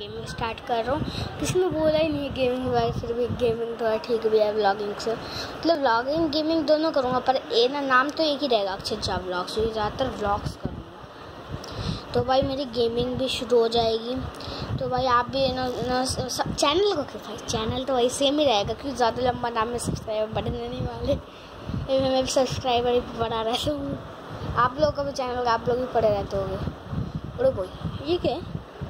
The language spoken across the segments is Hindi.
गेमिंग स्टार्ट कर रहा हूँ। किसी ने बोला ही नहीं है गेमिंग भाई, फिर भी गेमिंग तो ठीक भी है व्लॉगिंग से, मतलब व्लॉगिंग गेमिंग दोनों करूँगा, पर ए ना नाम तो एक ही रहेगा, अक्षय झा व्लॉग्स, क्योंकि ज़्यादातर व्लॉग्स करूँगा। तो भाई मेरी गेमिंग भी शुरू हो जाएगी। तो भाई आप भी ना चैनल को क्यों भाई, चैनल तो वही सेम ही रहेगा, क्योंकि ज़्यादा लंबा नाम में सब्सक्राइबर बढ़ने नहीं वाले, मैं भी सब्सक्राइबर ही बढ़ा रहता हूँ। आप लोगों का भी चैनल होगा, आप लोग भी पढ़े रहते होंगे। अरे भाई ये क्या है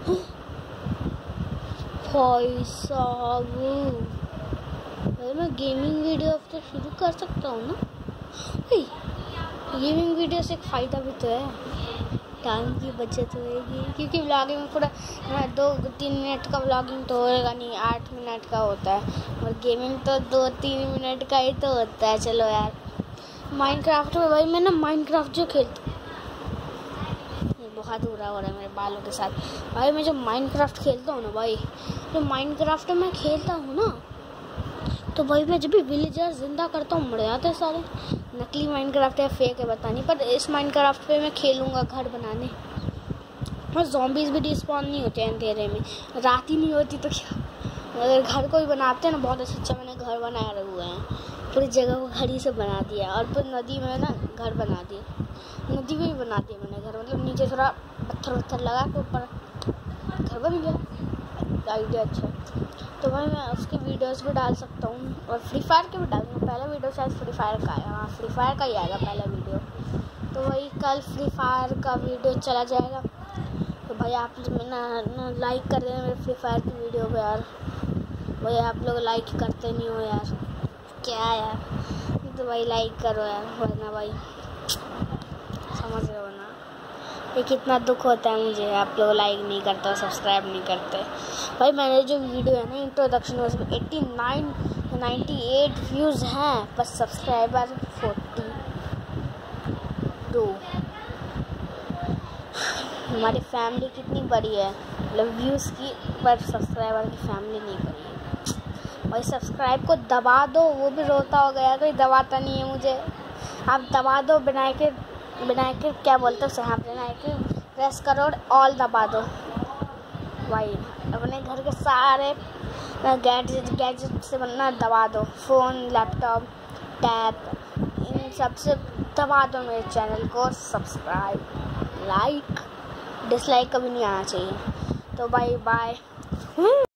भाई साहब, मैं गेमिंग वीडियो अब तो शुरू कर सकता हूँ ना भाई। गेमिंग वीडियो से एक फ़ायदा भी तो है, टाइम की बचत होएगी, क्योंकि व्लॉगिंग में पूरा 2-3 मिनट का व्लॉगिंग तो होएगा नहीं, 8 मिनट का होता है, और गेमिंग तो 2-3 मिनट का ही तो होता है। चलो यार माइनक्राफ्ट में भाई मैं ना माइनक्राफ्ट जो खेलता हूँ, बहुत बुरा हो रहा है मेरे बालों के साथ भाई, मैं जब माइनक्राफ्ट खेलता हूँ ना भाई, जो माइनक्राफ्ट में खेलता हूँ ना, तो भाई मैं जब भी विलेजर जिंदा करता हूँ मर जाते हैं सारे। नकली माइनक्राफ्ट है फेक है पता नहीं, पर इस माइनक्राफ्ट पे मैं खेलूँगा घर बनाने, और ज़ॉम्बीज़ भी डिस्पॉन नहीं होते हैं अंधेरे में, रात ही नहीं होती तो क्या। अगर घर को भी बनाते हैं ना, बहुत अच्छा मैंने घर बनाए हुए हैं, पूरी जगह को घर ही से बना दिया, और फिर नदी में ना घर बना दिया, नदी में भी बना दिया मैंने घर, मतलब नीचे थोड़ा पत्थर लगा के ऊपर घर बन गया। आइडिया अच्छा। तो भाई मैं उसकी वीडियोस भी डाल सकता हूँ, और फ्री फायर के भी डालूँगा। पहला वीडियो शायद फ्री फायर का आया, हाँ फ्री फायर का ही आएगा पहला वीडियो। तो वही कल फ्री फायर का वीडियो चला जाएगा। तो भाई आप ना लाइक कर देना मेरे फ्री फायर की वीडियो को यार, भाई आप लोग लाइक करते नहीं हो यार, क्या यार। तो भाई लाइक करो यार, वरना भाई समझ रहे हो ना, ये कितना दुख होता है मुझे, आप लोग लाइक नहीं करते, सब्सक्राइब नहीं करते। भाई मैंने जो वीडियो है ना इंट्रोडक्शन में, उसमें 98 व्यूज़ हैं, पर सब्सक्राइबर 42। हमारी फैमिली कितनी बड़ी है, मतलब व्यूज़ की, पर सब्सक्राइबर की फैमिली नहीं बड़ी है। भाई सब्सक्राइब को दबा दो, वो भी रोता हो गया, कोई दबाता नहीं है मुझे। आप दबा दो, बिना के क्या बोलते हो साहब, बिना के प्रेस करो और ऑल दबा दो। भाई अपने घर के सारे गैजेट से बनना दबा दो, फ़ोन लैपटॉप टैब इन सब से दबा दो मेरे चैनल को सब्सक्राइब। लाइक डिसलाइक कभी नहीं आना चाहिए। तो भाई बाय।